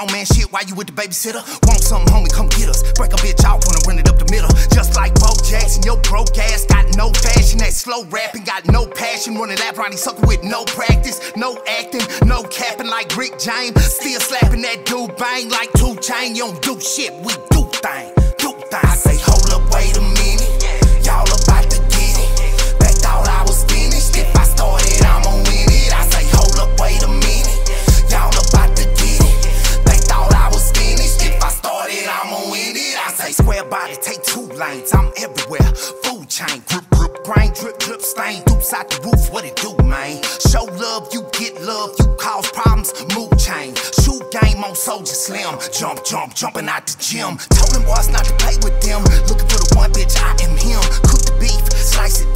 grown man shit while you with the babysitter. Want something, homie, come get us. Break a bitch off when I run it up the middle. Just like Brodnax, your broke ass got no fashion. That slow rapping got no passion. Running that around these sucker with no practice, no acting, no capping like Rick James. Still slapping that dude bang like 2 Chainz. You don't do shit, we do thing, do thing. I say hold up, wait a minute, y'all about to get it. They thought I was finished. If I started, I'ma win it. I say hold up, wait a minute, y'all about to get it. They thought I was finished. If I started, I'ma win it. I say square body, take 2 lanes. I'm everywhere. Food chain, grip, grip, grain, drip, drip, stain. Dupes out the roof, what it do, man? Show love, you get love. You cause problems, mood change. Shoot game on Soldier Slim. Jump, jump, jumping out the gym. Told them boys not to play with them. Looking for the one bitch, I am him. Cook the beef, slice it